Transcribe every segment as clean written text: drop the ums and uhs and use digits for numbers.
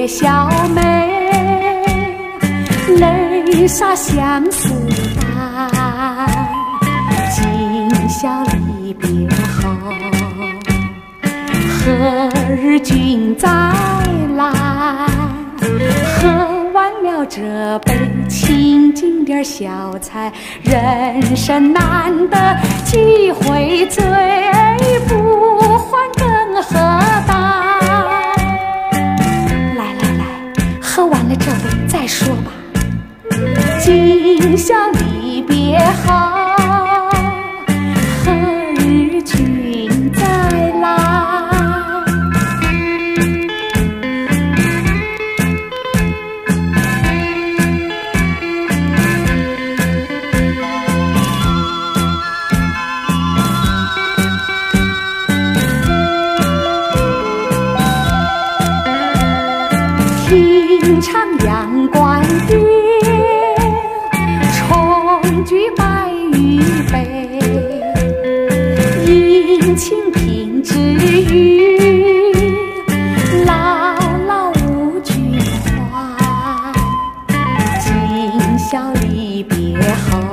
别小妹，泪洒相思带。今宵离别后，何日君再来？喝完了这杯清静点小菜，人生难得几回醉，不还更何待？来来来，喝完了这杯再说吧。今宵离别后，何日君再来？平常阳关边，重举白玉杯，殷勤品之语，姥姥无君怀。今宵离别后，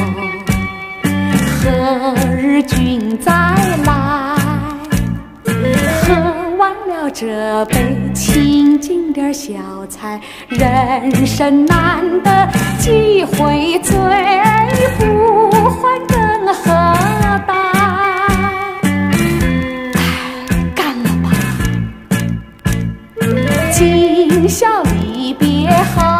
何日君再来？喝完了这杯清静点小菜，人生难得几回醉，不还更何待？干了吧！今宵离别后，